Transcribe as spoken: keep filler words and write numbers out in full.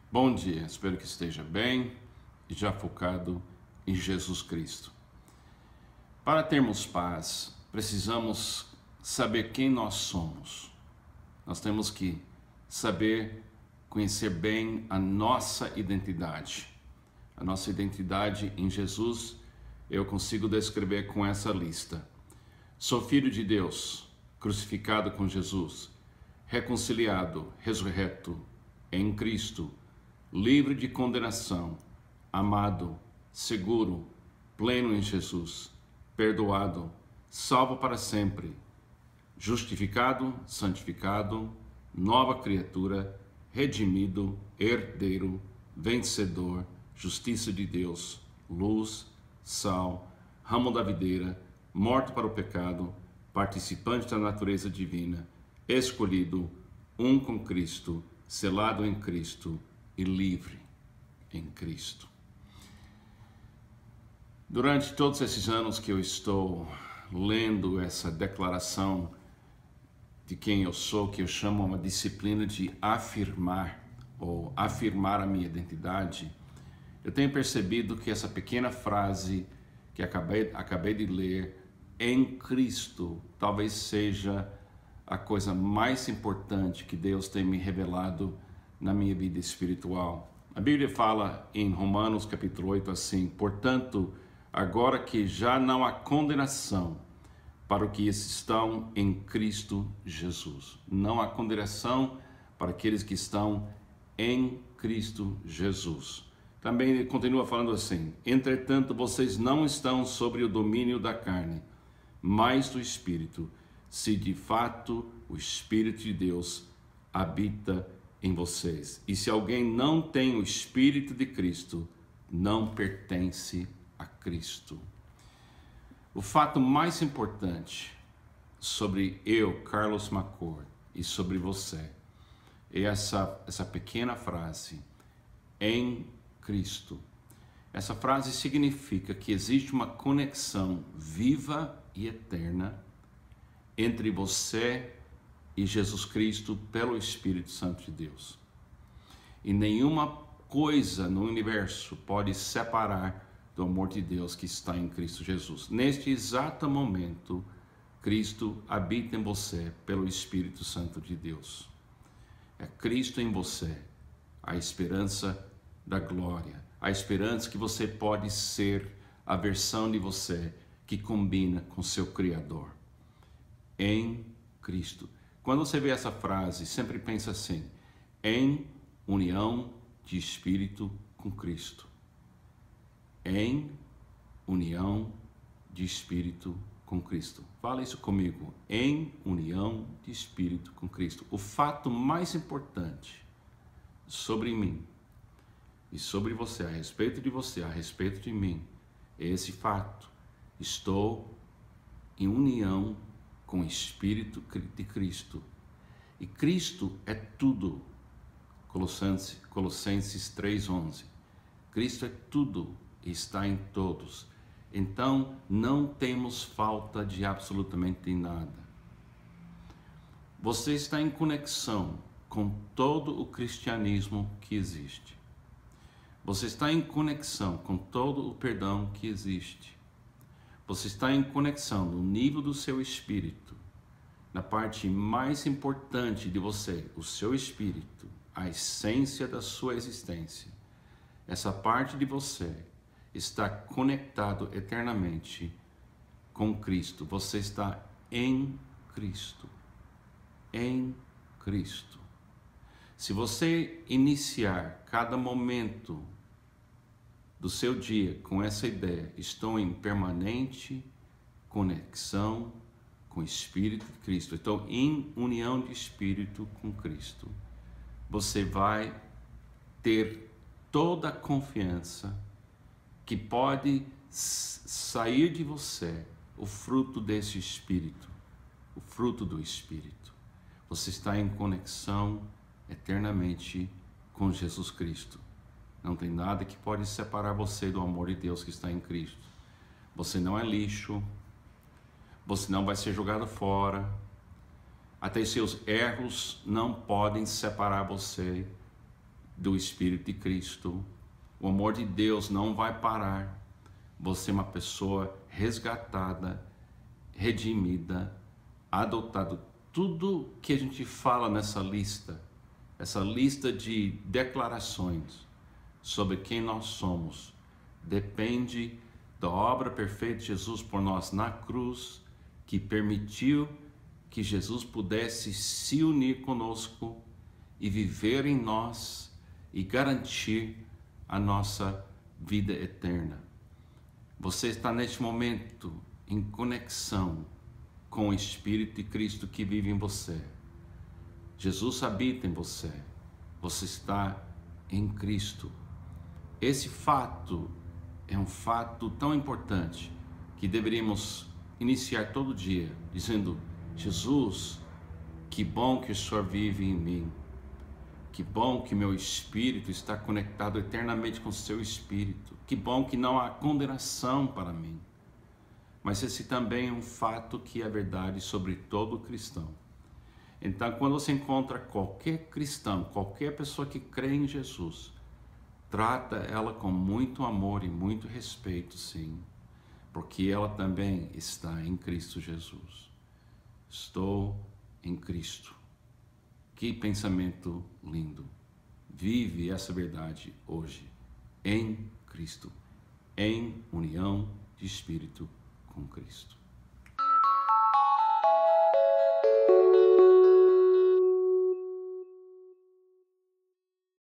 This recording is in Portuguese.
Bom dia, espero que esteja bem e já focado em Jesus Cristo. Para termos paz, precisamos saber quem nós somos. Nós temos que saber conhecer bem a nossa identidade. A nossa identidade em Jesus eu consigo descrever com essa lista. Sou filho de Deus, crucificado com Jesus, reconciliado, ressurreto em Cristo, livre de condenação, amado, seguro, pleno em Jesus, perdoado, salvo para sempre, justificado, santificado, nova criatura, redimido, herdeiro, vencedor, justiça de Deus, luz, sal, ramo da videira, morto para o pecado, participante da natureza divina, escolhido, um com Cristo, selado em Cristo e livre em Cristo. Durante todos esses anos que eu estou lendo essa declaração de quem eu sou, que eu chamo uma disciplina de afirmar, ou afirmar a minha identidade, eu tenho percebido que essa pequena frase que acabei, acabei de ler, em Cristo, talvez seja a coisa mais importante que Deus tem me revelado na minha vida espiritual. A Bíblia fala em Romanos capítulo oito assim: portanto, agora que já não há condenação para os que estão em Cristo Jesus. Não há condenação para aqueles que estão em Cristo Jesus. Também ele continua falando assim: entretanto, vocês não estão sobre o domínio da carne, mas do Espírito, se de fato o Espírito de Deus habita em vocês. E se alguém não tem o Espírito de Cristo, não pertence a Cristo. O fato mais importante sobre eu, Carlos Macor, e sobre você, é essa, essa pequena frase, em Cristo. Essa frase significa que existe uma conexão viva e eterna entre você e Jesus Cristo pelo Espírito Santo de Deus. E nenhuma coisa no universo pode separar do amor de Deus que está em Cristo Jesus. Neste exato momento, Cristo habita em você pelo Espírito Santo de Deus. É Cristo em você, a esperança da glória, a esperança que você pode ser a versão de você que combina com seu Criador. Em Cristo. Quando você vê essa frase, sempre pensa assim: em união de espírito com Cristo. Em união de espírito com Cristo. Fala isso comigo. Em união de espírito com Cristo. O fato mais importante sobre mim e sobre você, a respeito de você, a respeito de mim, é esse fato. Estou em união com o Espírito de Cristo. E Cristo é tudo. Colossenses, Colossenses três, onze. Cristo é tudo e está em todos. Então, não temos falta de absolutamente nada. Você está em conexão com todo o cristianismo que existe. Você está em conexão com todo o perdão que existe. Você está em conexão no nível do seu espírito, na parte mais importante de você, o seu espírito, a essência da sua existência. Essa parte de você está conectado eternamente com Cristo. Você está em Cristo. Em Cristo. Se você iniciar cada momento do seu dia com essa ideia, estou em permanente conexão com o Espírito de Cristo, estou em união de Espírito com Cristo, você vai ter toda a confiança que pode sair de você o fruto desse Espírito, o fruto do Espírito. Você está em conexão eternamente com Jesus Cristo. Não tem nada que pode separar você do amor de Deus que está em Cristo. Você não é lixo. Você não vai ser jogado fora. Até seus erros não podem separar você do Espírito de Cristo. O amor de Deus não vai parar. Você é uma pessoa resgatada, redimida, adotada. Tudo que a gente fala nessa lista, essa lista de declarações sobre quem nós somos, depende da obra perfeita de Jesus por nós na cruz, que permitiu que Jesus pudesse se unir conosco e viver em nós e garantir a nossa vida eterna. Você está neste momento em conexão com o Espírito de Cristo que vive em você. Jesus habita em você. Você está em Cristo. Esse fato é um fato tão importante que deveríamos iniciar todo dia dizendo: Jesus, que bom que o Senhor vive em mim. Que bom que meu espírito está conectado eternamente com o seu espírito. Que bom que não há condenação para mim. Mas esse também é um fato que é verdade sobre todo cristão. Então, quando você encontra qualquer cristão, qualquer pessoa que crê em Jesus, trata ela com muito amor e muito respeito, sim, porque ela também está em Cristo Jesus. Estou em Cristo. Que pensamento lindo. Vive essa verdade hoje, em Cristo, em união de espírito com Cristo.